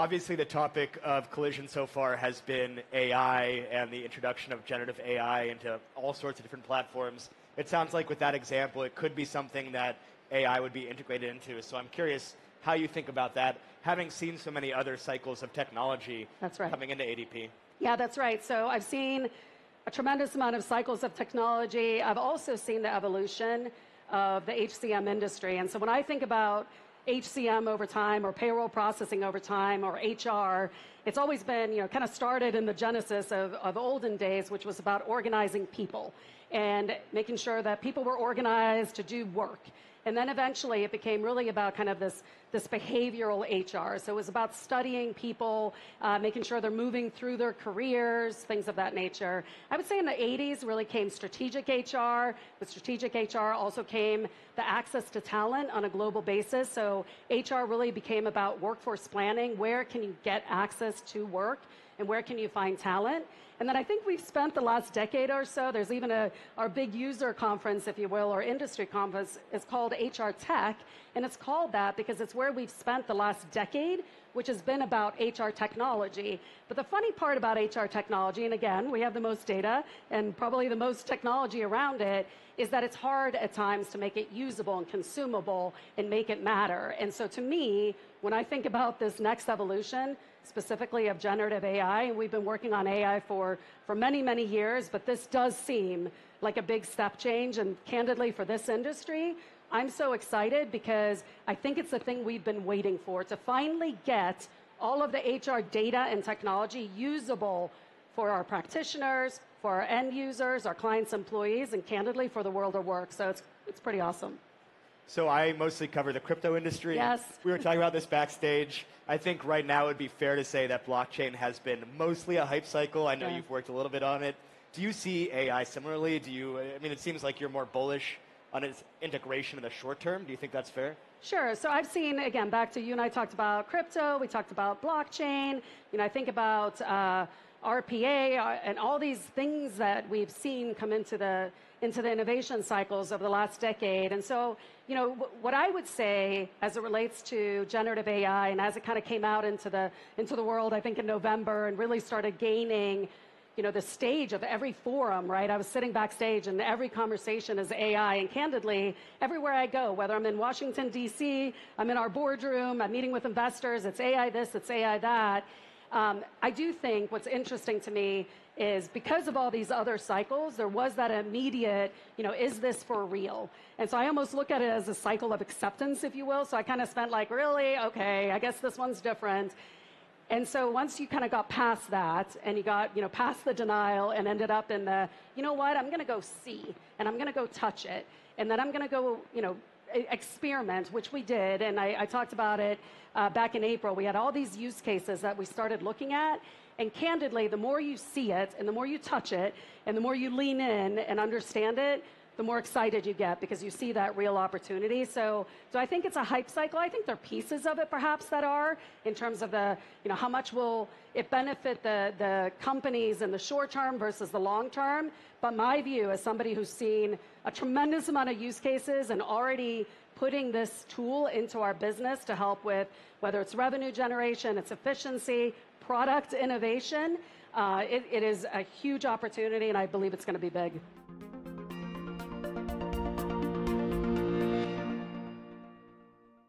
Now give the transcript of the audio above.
Obviously, the topic of Collision so far has been AI and the introduction of generative AI into all sorts of different platforms. It sounds like with that example, it could be something that AI would be integrated into. So I'm curious how you think about that, having seen so many other cycles of technology coming into ADP. Yeah, that's right. So I've seen a tremendous amount of cycles of technology. I've also seen the evolution of the HCM industry. And so when I think about HCM over time, or payroll processing over time, or HR, it's always been, kind of started in the genesis of olden days, which was about organizing people and making sure that people were organized to do work. And then eventually it became really about kind of this behavioral HR. So it was about studying people, making sure they're moving through their careers, things of that nature. I would say in the 80s really came strategic HR. With strategic HR also came the access to talent on a global basis. So HR really became about workforce planning. Where can you get access to work? And where can you find talent? And then I think we've spent the last decade or so, there's even our big user conference, if you will, or industry conference, is called HR Tech. And it's called that because it's where we've spent the last decade, which has been about HR technology. But the funny part about HR technology, and again, we have the most data and probably the most technology around it, is that it's hard at times to make it usable and consumable and make it matter. And so to me, when I think about this next evolution, specifically of generative AI, and we've been working on AI for many, many years, but this does seem like a big step change. And candidly, for this industry, I'm so excited because I think it's the thing we've been waiting for, to finally get all of the HR data and technology usable for our practitioners, for our end users, our clients' employees, and candidly for the world of work. So it's pretty awesome. So I mostly cover the crypto industry. Yes. We were talking about this backstage. I think right now it would be fair to say that blockchain has been mostly a hype cycle. I know you've worked a little bit on it. Do you see AI similarly? It seems like you're more bullish on its integration in the short term. Do you think that's fair? Sure. So I've seen, again, back to you and I talked about crypto, we talked about blockchain. I think about RPA and all these things that we've seen come into the innovation cycles over the last decade. And so, what I would say as it relates to generative AI and as it kind of came out into the world, I think in November, and really started gaining the stage of every forum, right? I was sitting backstage and every conversation is AI. And candidly, everywhere I go, whether I'm in Washington, D.C., I'm in our boardroom, I'm meeting with investors, it's AI this, it's AI that. I do think what's interesting to me is because of all these other cycles, there was that immediate, is this for real? And so I almost look at it as a cycle of acceptance, if you will. So I kind of spent like, really? Okay, I guess this one's different. And so once you kind of got past that and you got, past the denial and ended up in the, I'm going to go see and I'm going to go touch it. And then I'm going to go, experiment, which we did. And I talked about it back in April. We had all these use cases that we started looking at. And candidly, the more you see it and the more you touch it and the more you lean in and understand it, the more excited you get because you see that real opportunity. So I think it's a hype cycle. I think there are pieces of it perhaps that are in terms of the, how much will it benefit the companies in the short term versus the long term. But my view as somebody who's seen a tremendous amount of use cases and already putting this tool into our business to help with whether it's revenue generation, it's efficiency, product innovation, it is a huge opportunity and I believe it's going to be big.